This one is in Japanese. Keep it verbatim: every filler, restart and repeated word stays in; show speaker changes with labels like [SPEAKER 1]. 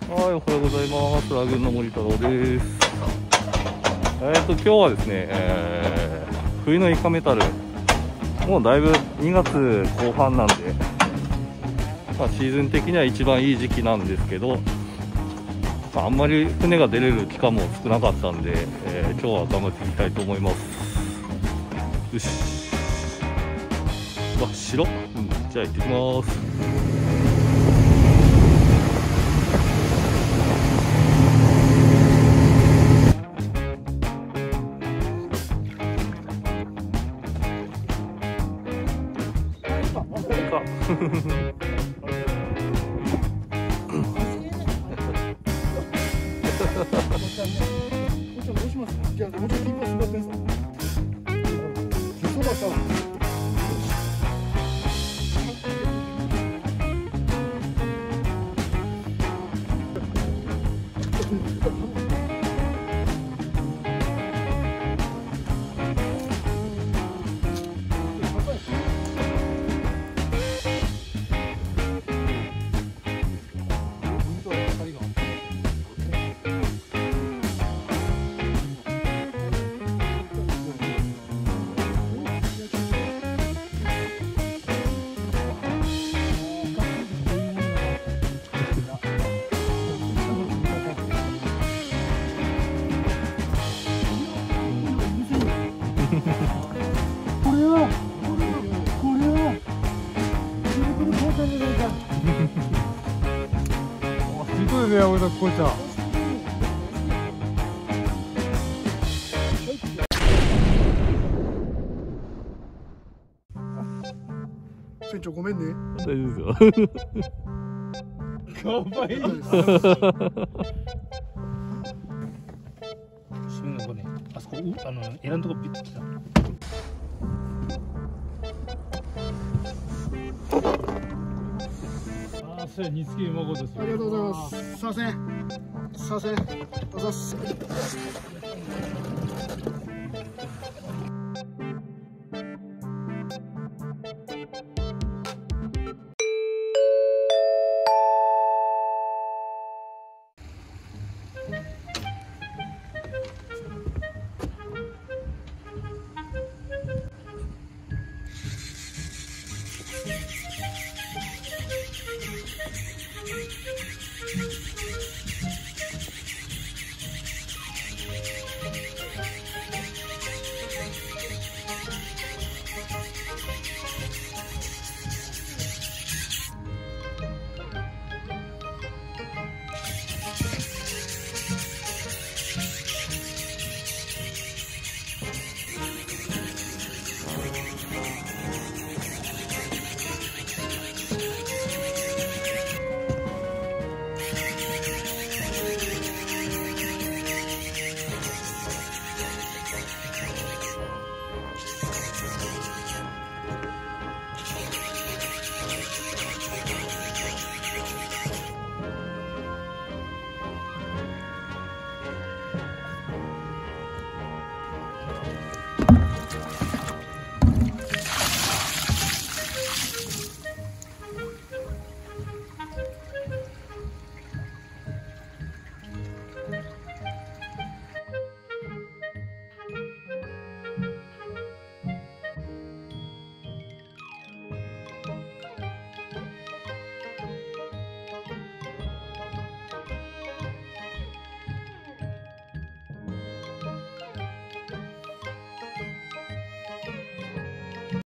[SPEAKER 1] はい、おはようございます。ラグーンの森太郎です。えっと今日はですね、えー、冬のイカメタル、もうだいぶにがつこう半なんで、まあ、シーズン的には一番いい時期なんですけど、まあ、あんまり船が出れる期間も少なかったんで、えー、今日は頑張っていきたいと思います。よし。あ、白、うん、じゃあ行ってきます。
[SPEAKER 2] 야 여기다 꽂자.
[SPEAKER 3] 船長ごめんね。
[SPEAKER 1] 大丈夫ですよ。
[SPEAKER 2] かわいい。
[SPEAKER 4] 締めのとこね、あそこ、う、あの、エラのとこビッときた。
[SPEAKER 2] あ、それ煮付けうまことですよ。
[SPEAKER 3] ありがとうございます。すいません。すいません。あざっす。